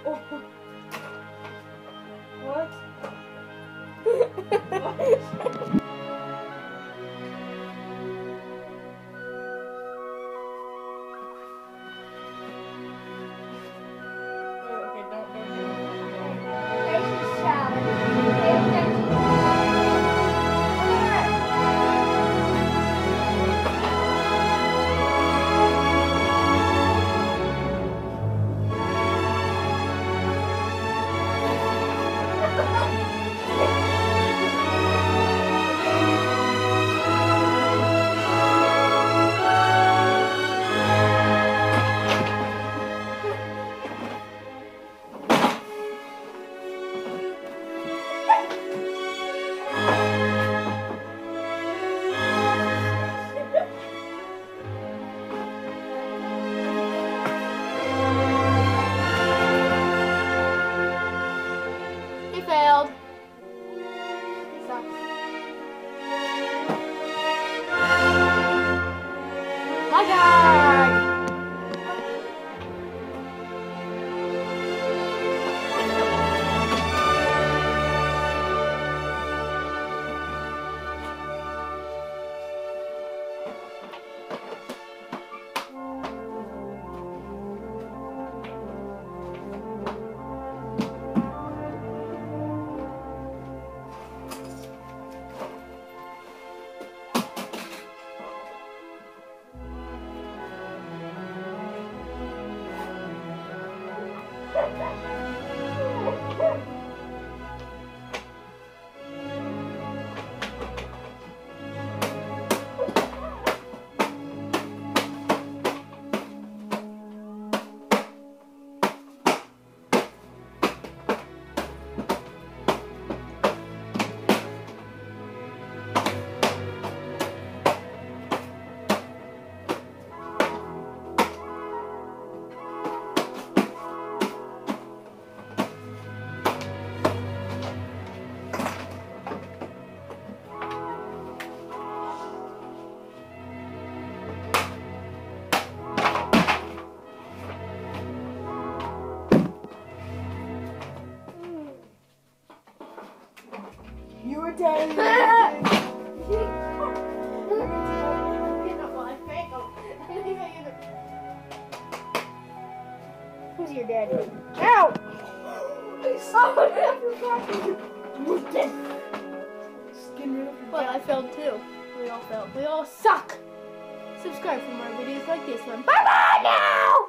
What? Okay, don't. Patience challenge. Pay attention. He failed. He sucks. My God! You were telling me. Who's your daddy? Ow! Well, I failed too. We all failed. We all suck. Subscribe for more videos like this one. Bye bye now!